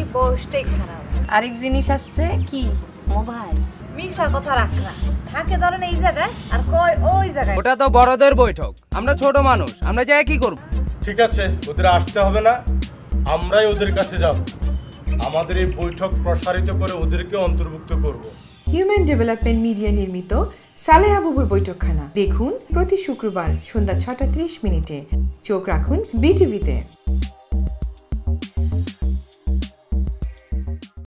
পোস্টই খারাপ। আরেক জিনিস আসছে কি মোবাইল। মিশা কথা রাখ না, থাকে ধরেন এই জায়গায় আর কয় ওই জায়গায়। ওটা তো বড়দের বৈঠক, আমরা ছোট মানুষ, আমরা যাই কি করব? ঠিক আছে, ওদের আসতে হবে না, আমরাই ওদের কাছে যাব। আমাদের এই বৈঠক প্রসারিত করে ওদেরকে অন্তর্ভুক্ত করব। হিউম্যান ডেভেলপমেন্ট মিডিয়া নির্মিত সালেহা বুবুর বৈঠকখানা দেখুন প্রতি শুক্রবার সন্ধ্যা ৬টা ৩০ মিনিটে। চোখ রাখুন বিটিভিতে।